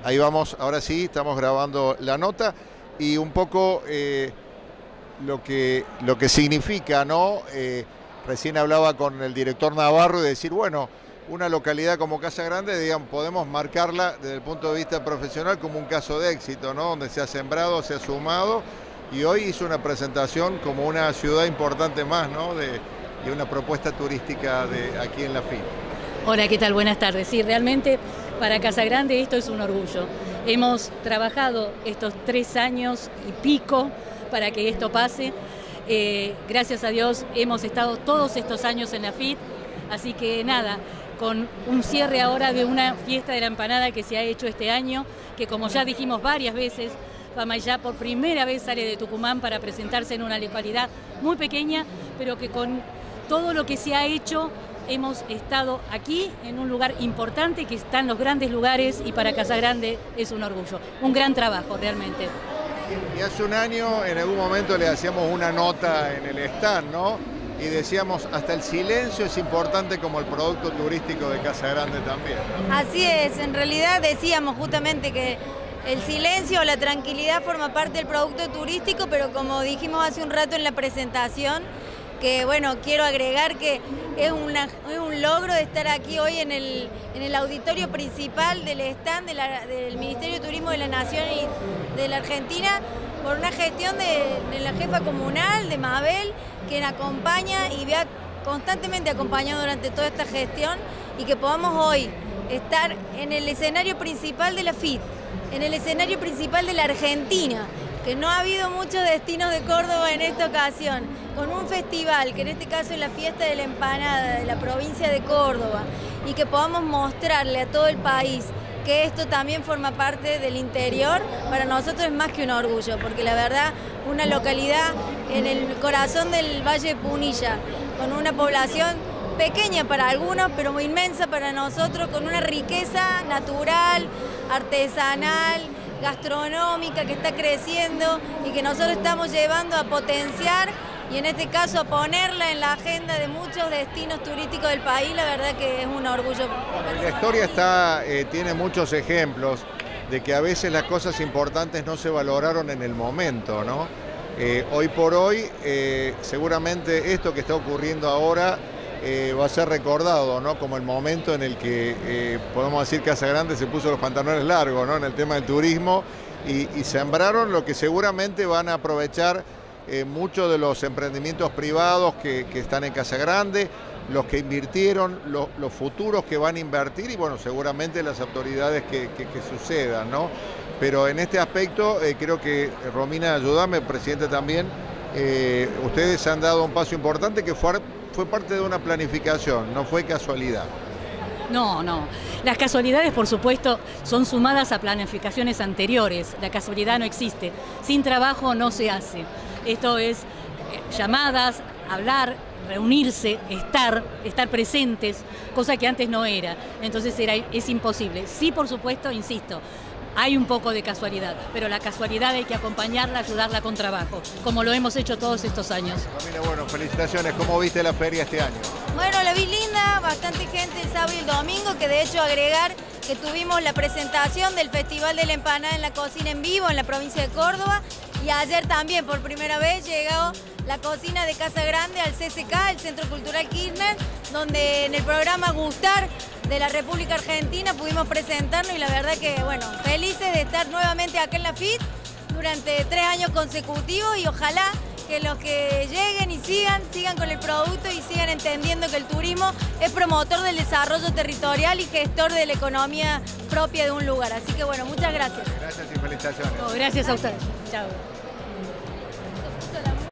Ahí vamos, ahora sí, estamos grabando la nota y un poco lo que significa, ¿no? Recién hablaba con el director Navarro de decir, bueno, una localidad como Casa Grande, digamos, podemos marcarla desde el punto de vista profesional como un caso de éxito, ¿no? Donde se ha sembrado, se ha sumado y hoy hizo una presentación como una ciudad importante más, ¿no? De una propuesta turística de aquí en la FIT. Hola, ¿qué tal? Buenas tardes. Sí, realmente para Casa Grande esto es un orgullo. Hemos trabajado estos 3 años y pico para que esto pase. Gracias a Dios hemos estado todos estos años en la FIT, así que nada, con un cierre ahora de una fiesta de la empanada que se ha hecho este año, que como ya dijimos varias veces, Famaillá por primera vez sale de Tucumán para presentarse en una localidad muy pequeña, pero que con todo lo que se ha hecho hemos estado aquí en un lugar importante, que están los grandes lugares, y para Casa Grande es un orgullo. Un gran trabajo realmente. Y hace un año en algún momento le hacíamos una nota en el stand, ¿no? Y decíamos, hasta el silencio es importante como el producto turístico de Casa Grande también. Así es, en realidad decíamos justamente que el silencio o la tranquilidad forma parte del producto turístico, pero como dijimos hace un rato en la presentación, que bueno, quiero agregar que es un logro de estar aquí hoy en el auditorio principal del stand del Ministerio de Turismo de la Nación y de la Argentina, por una gestión de la jefa comunal, de Mabel, quien acompaña y vea constantemente acompañado durante toda esta gestión, y que podamos hoy estar en el escenario principal de la FIT, en el escenario principal de la Argentina, que no ha habido muchos destinos de Córdoba en esta ocasión, con un festival, que en este caso es la fiesta de la empanada de la provincia de Córdoba, y que podamos mostrarle a todo el país que esto también forma parte del interior, para nosotros es más que un orgullo, porque la verdad, una localidad en el corazón del Valle de Punilla, con una población pequeña para algunos, pero muy inmensa para nosotros, con una riqueza natural, artesanal, gastronómica que está creciendo y que nosotros estamos llevando a potenciar, y en este caso a ponerla en la agenda de muchos destinos turísticos del país. La verdad que es un orgullo. La historia tiene muchos ejemplos de que a veces las cosas importantes no se valoraron en el momento, ¿no? Hoy por hoy, seguramente esto que está ocurriendo ahora va a ser recordado, ¿no? Como el momento en el que, podemos decir, Casa Grande se puso los pantalones largos, ¿no? En el tema del turismo, y sembraron lo que seguramente van a aprovechar muchos de los emprendimientos privados que están en Casa Grande, los que invirtieron, los futuros que van a invertir, y bueno, seguramente las autoridades que sucedan, ¿no? Pero en este aspecto creo que, Romina, ayúdame, presidente también, ustedes han dado un paso importante que fue parte de una planificación, no fue casualidad. No, no. Las casualidades, por supuesto, son sumadas a planificaciones anteriores. La casualidad no existe. Sin trabajo no se hace. Esto es llamadas, hablar, reunirse, estar presentes, cosa que antes no era. Entonces es imposible. Sí, por supuesto, insisto, hay un poco de casualidad, pero la casualidad hay que acompañarla, ayudarla con trabajo, como lo hemos hecho todos estos años. Romina, bueno, felicitaciones. ¿Cómo viste la feria este año? Bueno, la vi linda, bastante gente el sábado y el domingo, que de hecho agregar que tuvimos la presentación del Festival de la Empanada en la Cocina en Vivo en la provincia de Córdoba, y ayer también por primera vez llegó la cocina de Casa Grande al CCK, el Centro Cultural Kirchner, donde en el programa Gustar de la República Argentina pudimos presentarnos, y la verdad que, bueno, felices de estar nuevamente acá en la FIT durante 3 años consecutivos, y ojalá que los que lleguen y sigan con el producto y sigan entendiendo que el turismo es promotor del desarrollo territorial y gestor de la economía propia de un lugar. Así que bueno, muchas gracias. Gracias y felicitaciones. No, gracias a ustedes. Chao.